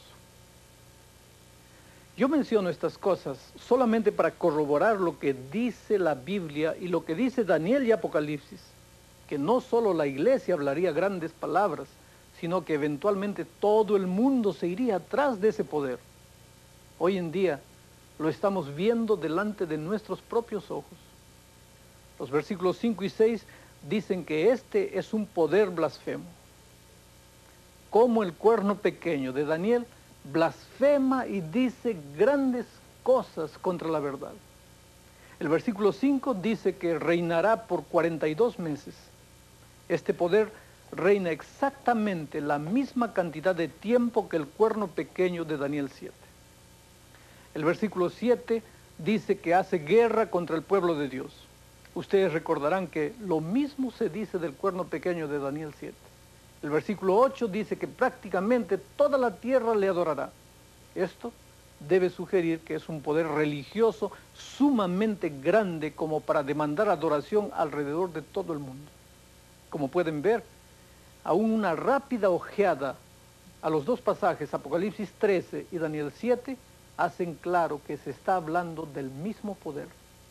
Yo menciono estas cosas solamente para corroborar lo que dice la Biblia y lo que dice Daniel y Apocalipsis, que no solo la Iglesia hablaría grandes palabras, sino que eventualmente todo el mundo se iría atrás de ese poder. Hoy en día lo estamos viendo delante de nuestros propios ojos. Los versículos 5 y 6 dicen que este es un poder blasfemo. Como el cuerno pequeño de Daniel blasfema y dice grandes cosas contra la verdad. El versículo 5 dice que reinará por 42 meses. Este poder reina exactamente la misma cantidad de tiempo que el cuerno pequeño de Daniel 7. El versículo 7 dice que hace guerra contra el pueblo de Dios. Ustedes recordarán que lo mismo se dice del cuerno pequeño de Daniel 7. El versículo 8 dice que prácticamente toda la tierra le adorará. Esto debe sugerir que es un poder religioso sumamente grande como para demandar adoración alrededor de todo el mundo. Como pueden ver, aún una rápida ojeada a los dos pasajes, Apocalipsis 13 y Daniel 7, hacen claro que se está hablando del mismo poder.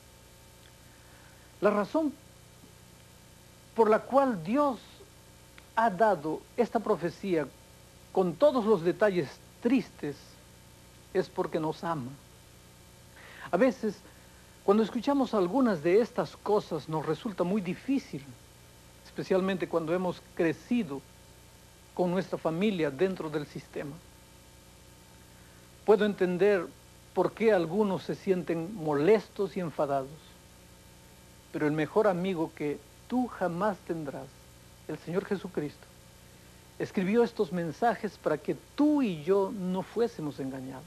La razón por la cual Dios ha dado esta profecía con todos los detalles tristes es porque nos ama. A veces, cuando escuchamos algunas de estas cosas, nos resulta muy difícil, especialmente cuando hemos crecido con nuestra familia dentro del sistema. Puedo entender por qué algunos se sienten molestos y enfadados, pero el mejor amigo que tú jamás tendrás, el Señor Jesucristo, escribió estos mensajes para que tú y yo no fuésemos engañados.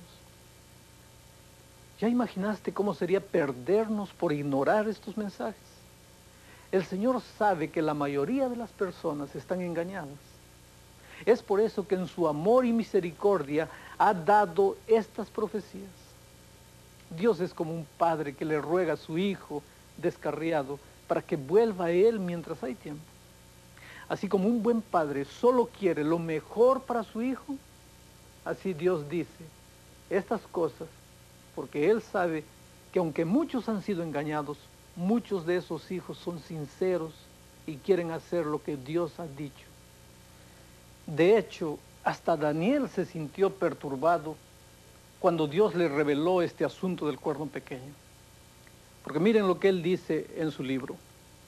¿Ya imaginaste cómo sería perdernos por ignorar estos mensajes? El Señor sabe que la mayoría de las personas están engañadas. Es por eso que en su amor y misericordia ha dado estas profecías. Dios es como un padre que le ruega a su hijo descarriado para que vuelva a él mientras hay tiempo. Así como un buen padre solo quiere lo mejor para su hijo, así Dios dice estas cosas porque Él sabe que aunque muchos han sido engañados, muchos de esos hijos son sinceros y quieren hacer lo que Dios ha dicho. De hecho, hasta Daniel se sintió perturbado cuando Dios le reveló este asunto del cuerno pequeño. Porque miren lo que él dice en su libro.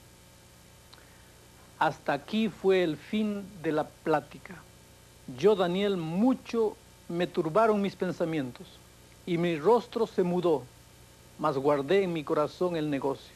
Hasta aquí fue el fin de la plática. Yo, Daniel, mucho me turbaron mis pensamientos y mi rostro se mudó, mas guardé en mi corazón el negocio.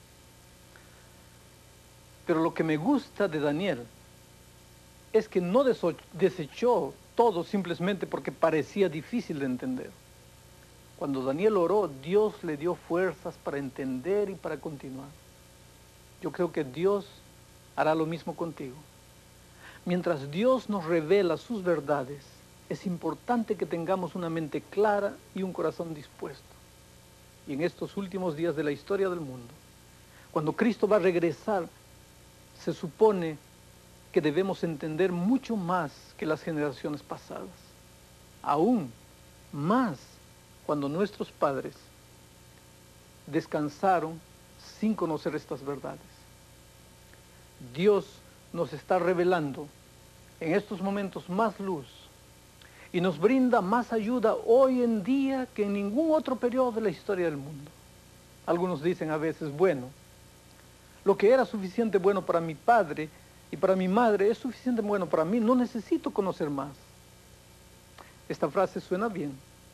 Pero lo que me gusta de Daniel es que no desechó todo simplemente porque parecía difícil de entender. Cuando Daniel oró, Dios le dio fuerzas para entender y para continuar. Yo creo que Dios hará lo mismo contigo. Mientras Dios nos revela sus verdades, es importante que tengamos una mente clara y un corazón dispuesto. Y en estos últimos días de la historia del mundo, cuando Cristo va a regresar, se supone que debemos entender mucho más que las generaciones pasadas. aún más cuando nuestros padres descansaron sin conocer estas verdades. Dios nos está revelando en estos momentos más luz y nos brinda más ayuda hoy en día que en ningún otro periodo de la historia del mundo. Algunos dicen a veces, bueno, lo que era suficiente bueno para mi padre y para mi madre es suficiente bueno para mí, no necesito conocer más. Esta frase suena bien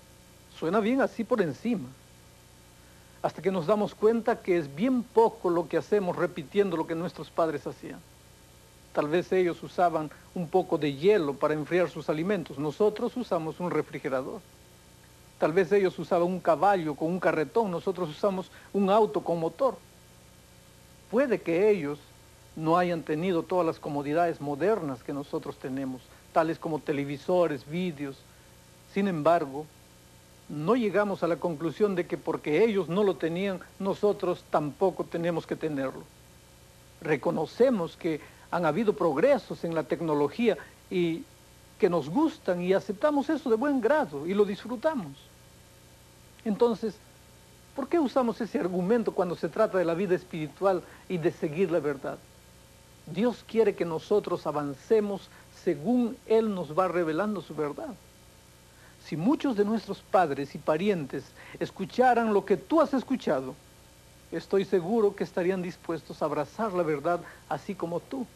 así por encima, hasta que nos damos cuenta que es bien poco lo que hacemos repitiendo lo que nuestros padres hacían. Tal vez ellos usaban un poco de hielo para enfriar sus alimentos, nosotros usamos un refrigerador. Tal vez ellos usaban un caballo con un carretón, nosotros usamos un auto con motor. Puede que ellos no hayan tenido todas las comodidades modernas que nosotros tenemos, tales como televisores, vídeos. Sin embargo, no llegamos a la conclusión de que porque ellos no lo tenían, nosotros tampoco tenemos que tenerlo. Reconocemos que han habido progresos en la tecnología y que nos gustan y aceptamos eso de buen grado y lo disfrutamos. Entonces, ¿por qué usamos ese argumento cuando se trata de la vida espiritual y de seguir la verdad? Dios quiere que nosotros avancemos según Él nos va revelando su verdad. Si muchos de nuestros padres y parientes escucharan lo que tú has escuchado, estoy seguro que estarían dispuestos a abrazar la verdad así como tú.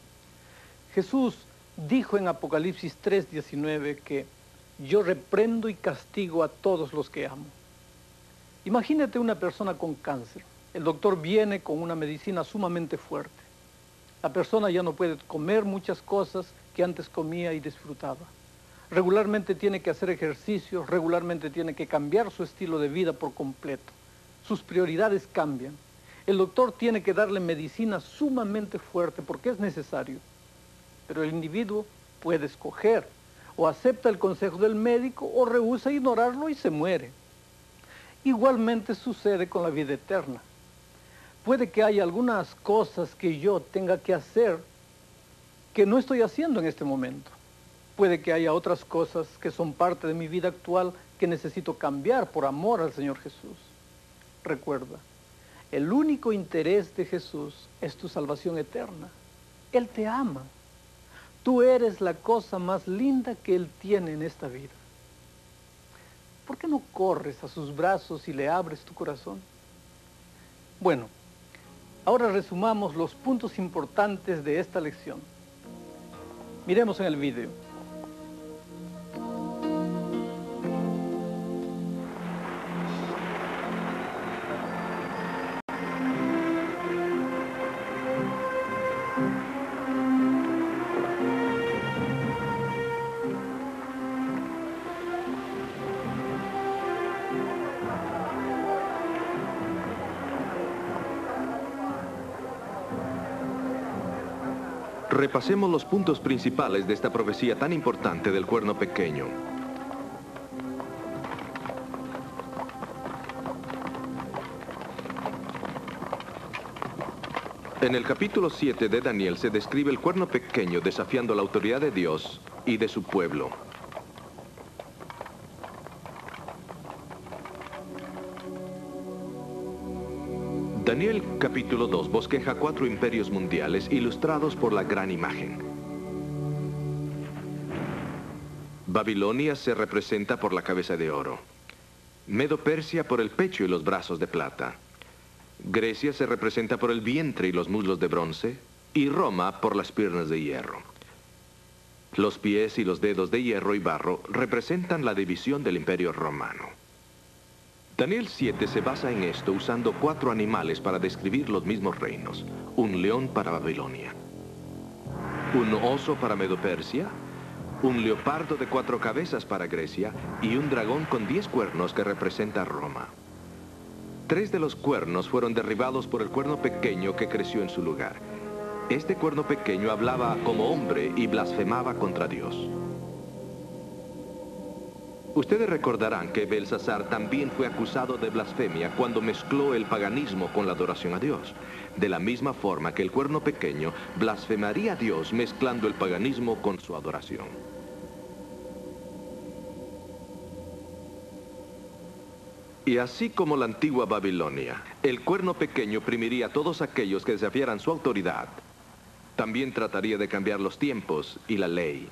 Jesús dijo en Apocalipsis 3:19 que yo reprendo y castigo a todos los que amo. Imagínate una persona con cáncer. El doctor viene con una medicina sumamente fuerte. La persona ya no puede comer muchas cosas que antes comía y disfrutaba. Regularmente tiene que hacer ejercicios, regularmente tiene que cambiar su estilo de vida por completo. Sus prioridades cambian. El doctor tiene que darle medicina sumamente fuerte porque es necesario. Pero el individuo puede escoger, o acepta el consejo del médico o rehúsa ignorarlo y se muere. Igualmente sucede con la vida eterna. Puede que haya algunas cosas que yo tenga que hacer que no estoy haciendo en este momento. Puede que haya otras cosas que son parte de mi vida actual que necesito cambiar por amor al Señor Jesús. Recuerda, el único interés de Jesús es tu salvación eterna. Él te ama. Tú eres la cosa más linda que Él tiene en esta vida. ¿Por qué no corres a sus brazos y le abres tu corazón? Bueno, ahora resumamos los puntos importantes de esta lección. Miremos en el video. Repasemos los puntos principales de esta profecía tan importante del cuerno pequeño. En el capítulo 7 de Daniel se describe el cuerno pequeño desafiando la autoridad de Dios y de su pueblo. Daniel capítulo 2 bosqueja 4 imperios mundiales ilustrados por la gran imagen. Babilonia se representa por la cabeza de oro, Medo-Persia por el pecho y los brazos de plata, Grecia se representa por el vientre y los muslos de bronce, y Roma por las piernas de hierro. Los pies y los dedos de hierro y barro representan la división del imperio romano. Daniel 7 se basa en esto usando 4 animales para describir los mismos reinos. Un león para Babilonia, un oso para Medo-Persia, un leopardo de 4 cabezas para Grecia y un dragón con 10 cuernos que representa a Roma. 3 de los cuernos fueron derribados por el cuerno pequeño que creció en su lugar. Este cuerno pequeño hablaba como hombre y blasfemaba contra Dios. Ustedes recordarán que Belsasar también fue acusado de blasfemia cuando mezcló el paganismo con la adoración a Dios. De la misma forma que el cuerno pequeño blasfemaría a Dios mezclando el paganismo con su adoración. Y así como la antigua Babilonia, el cuerno pequeño oprimiría a todos aquellos que desafiaran su autoridad. También trataría de cambiar los tiempos y la ley.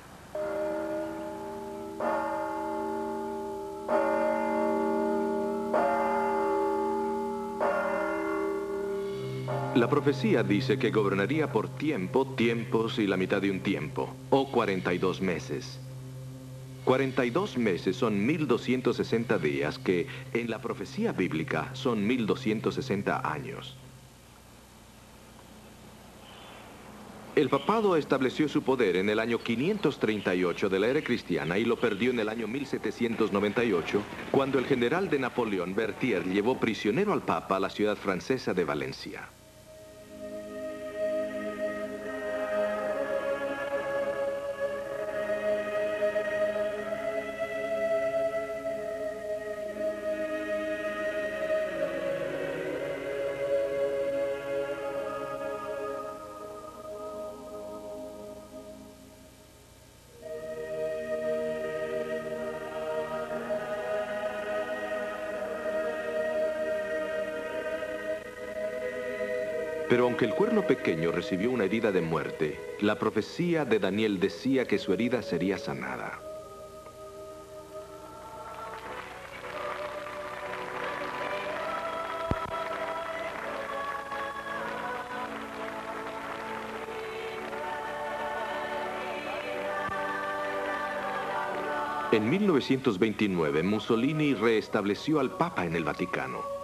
La profecía dice que gobernaría por tiempo, tiempos y la mitad de un tiempo, o 42 meses. 42 meses son 1260 días, que en la profecía bíblica son 1260 años. El papado estableció su poder en el año 538 de la era cristiana y lo perdió en el año 1798, cuando el general de Napoleón, Berthier, llevó prisionero al papa a la ciudad francesa de Valencia. Pero aunque el cuerno pequeño recibió una herida de muerte, la profecía de Daniel decía que su herida sería sanada. En 1929, Mussolini reestableció al Papa en el Vaticano.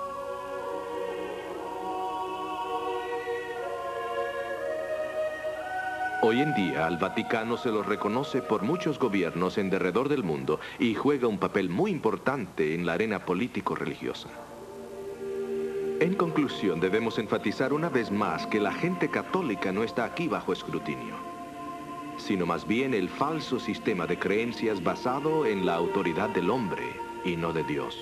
Hoy en día, al Vaticano se lo reconoce por muchos gobiernos en derredor del mundo y juega un papel muy importante en la arena político-religiosa. En conclusión, debemos enfatizar una vez más que la gente católica no está aquí bajo escrutinio, sino más bien el falso sistema de creencias basado en la autoridad del hombre y no de Dios.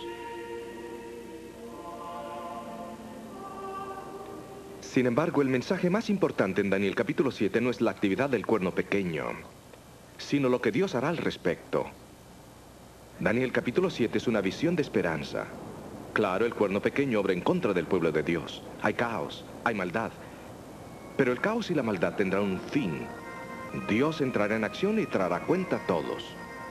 Sin embargo, el mensaje más importante en Daniel capítulo 7 no es la actividad del cuerno pequeño, sino lo que Dios hará al respecto. Daniel capítulo 7 es una visión de esperanza. Claro, el cuerno pequeño obra en contra del pueblo de Dios. Hay caos, hay maldad. Pero el caos y la maldad tendrán un fin. Dios entrará en acción y traerá cuenta a todos.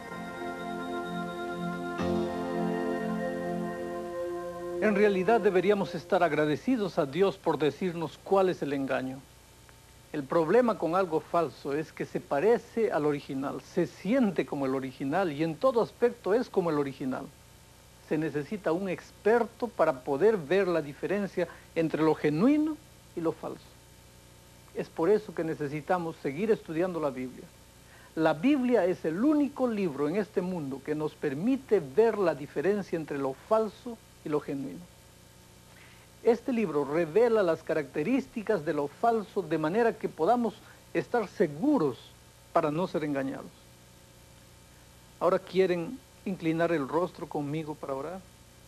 En realidad deberíamos estar agradecidos a Dios por decirnos cuál es el engaño. El problema con algo falso es que se parece al original, se siente como el original y en todo aspecto es como el original. Se necesita un experto para poder ver la diferencia entre lo genuino y lo falso. Es por eso que necesitamos seguir estudiando la Biblia. La Biblia es el único libro en este mundo que nos permite ver la diferencia entre lo falso y lo genuino. Este libro revela las características de lo falso de manera que podamos estar seguros para no ser engañados. Ahora, ¿quieren inclinar el rostro conmigo para orar?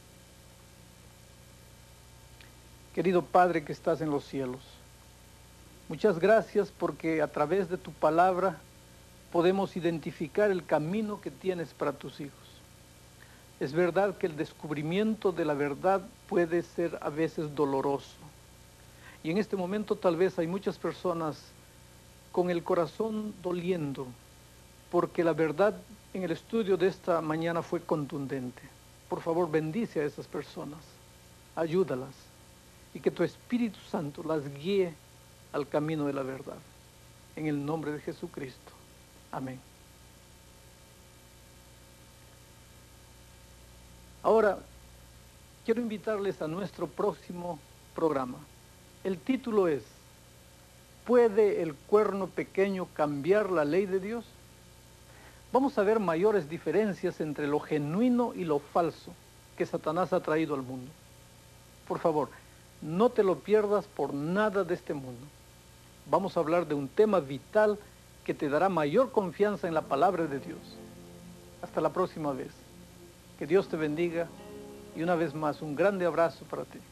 Querido Padre que estás en los cielos, muchas gracias porque a través de tu palabra podemos identificar el camino que tienes para tus hijos. Es verdad que el descubrimiento de la verdad puede ser a veces doloroso. Y en este momento tal vez hay muchas personas con el corazón doliendo, porque la verdad en el estudio de esta mañana fue contundente. Por favor, bendice a esas personas, ayúdalas, y que tu Espíritu Santo las guíe al camino de la verdad. En el nombre de Jesucristo. Amén. Ahora, quiero invitarles a nuestro próximo programa. El título es, ¿puede el cuerno pequeño cambiar la ley de Dios? Vamos a ver mayores diferencias entre lo genuino y lo falso que Satanás ha traído al mundo. Por favor, no te lo pierdas por nada de este mundo. Vamos a hablar de un tema vital que te dará mayor confianza en la palabra de Dios. Hasta la próxima vez. Que Dios te bendiga y una vez más un grande abrazo para ti.